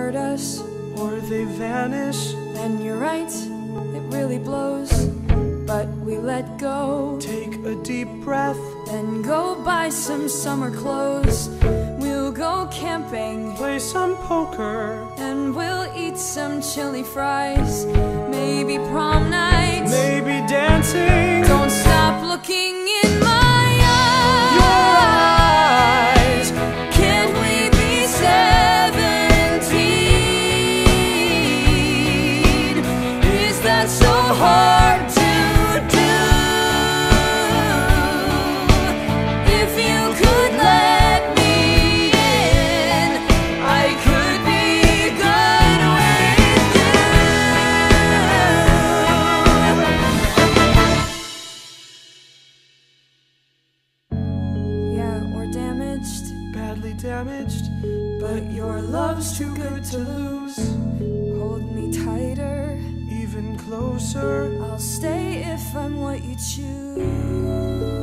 hurt us, or they vanish. then you're right, it really blows. But we let go. Take a deep breath, then go buy some summer clothes. We'll go camping, play some poker, and we'll eat some chili fries. Maybe prom night, maybe dancing. Don't stop looking in my eyes. Your eyes. Can't we be 17? Is that so hard to do? If you could let me in, I could be good with you. Yeah, we're damaged, Badly damaged, but your love's too good to lose. Hold me tighter, even closer. I'll stay if I'm what you choose.